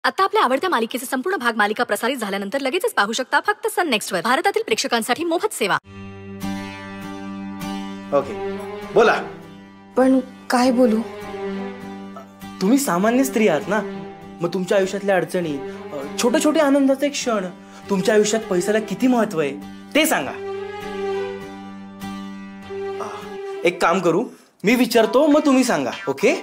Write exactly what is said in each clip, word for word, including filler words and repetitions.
आता आपल्या आवडत्या मालिकेचे संपूर्ण भाग मालिका प्रसारित झाल्यानंतर लगेचच पाहू शकता फक्त सन नेक्स्ट वर. भारतातील प्रेक्षकांसाठी मोफत सेवा. ओके बोला. पण काय बोलू? तुम्ही सामान्य स्त्री आहात ना, मग तुमच्या आयुष्यातल्या अडचणी, छोटे छोटे आनंदाचे क्षण, तुमच्या आयुष्यात पैशाला किती महत्व आहे ते सांगा. एक काम करू, मी विचारतो मग तुम्ही सांगा. ओके.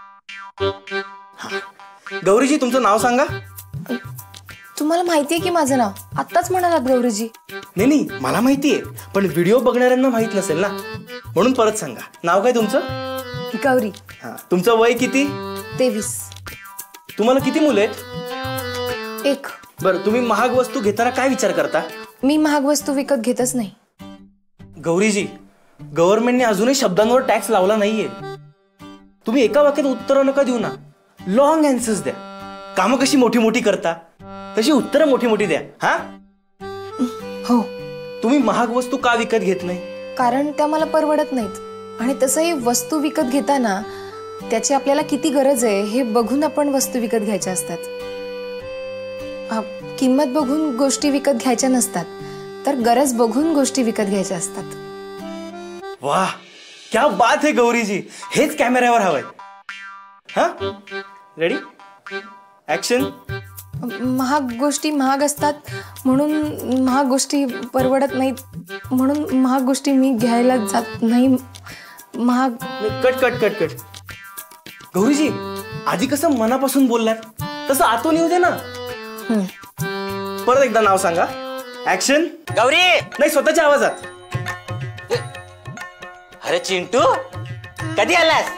गौरीजी तुमचं नाव सांगा. तुम्हाला माहितीये की माझं नाव? आत्ताच म्हणालात गौरीजी. नाही नाही मला माहितीये, पण व्हिडिओ बघणाऱ्यांना माहित नसेल ना, म्हणून परत सांगा. नाव काय तुमचं? गौरी. हा. तुमचं वय किती? तेवीस. तुम्हाला किती मुलं आहेत? एक. बरं, तुम्ही महाग वस्तू घेताना काय विचार करता? मी महाग वस्तू विकत घेतच नाही. गौरीजी, गव्हर्नमेंटने अजूनही शब्दांवर टॅक्स लावला नाहीये. तुम्ही एका वाक्यात उत्तर नका देऊ ना, लॉंग आन्सर्स द्या. कामं कशी मोठी मोठी करता तशी उत्तरं मोठी मोठी द्या. हा हो. तुम्ही महाग वस्तू का विकत घेत नाही? कारण त्या मला परवडत नाहीत. आणि तसंही वस्तू विकत घेताना त्याची आपल्याला किती गरज आहे हे बघून आपण वस्तू विकत घ्यायच्या असतात. किंमत बघून गोष्टी विकत घ्यायच्या नसतात, तर गरज बघून गोष्टी विकत घ्यायच्या असतात. वाह, क्या बात है गौरीजी. हेच कॅमेऱ्यावर हवंय. हा रेडी, ऍक्शन. महाग गोष्टी महाग असतात म्हणून महाग गोष्टी परवडत नाहीत, म्हणून महाग गोष्टी मी घ्यायला जात नाही. महाग. Cut cut cut cut. Gauriji, आधी कसं मनापासून बोललात तसं आतून येऊ दे ना. परत एकदा नाव सांगा. ऍक्शन. गौरी. नाही, स्वतःच्या आवाजात. अरे चिंटू, कधी आलास?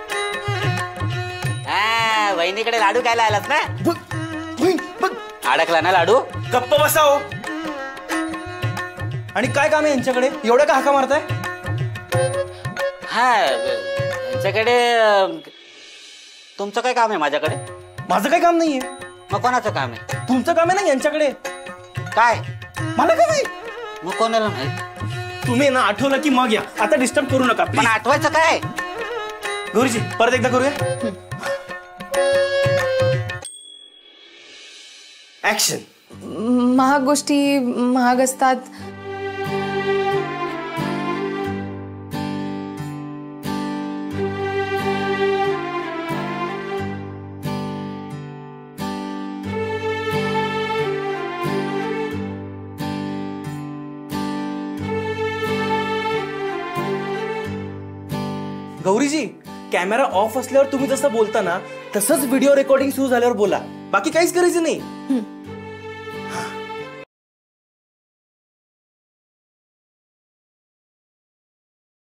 हा, वहिनीकडे लाडू खायला आलास ना? अडकला ना लाडू? गप्प बसाओ. आणि काय काम आहे यांच्याकडे, एवढ्या का हाका मारताय? हा, यांच्याकडे तुमचं काय काम आहे? माझ्याकडे माझं काय काम नाहीये. मग कोणाचं काम आहे? तुमचं काम आहे ना यांच्याकडे. काय? मला काय माहित? मग कोणाला माहित? तुम्ही ना आठवलं की मग या, आता डिस्टर्ब करू नका. पण आठवायचं काय? गौरीजी, परत एकदा करूया. ऍक्शन. महाग गोष्टी महाग असतात. गौरीजी, कॅमेरा ऑफ असल्यावर तुम्ही जसं बोलता ना तसंच व्हिडिओ रेकॉर्डिंग सुरू झाल्यावर बोला. बाकी काहीच करायचं नाही.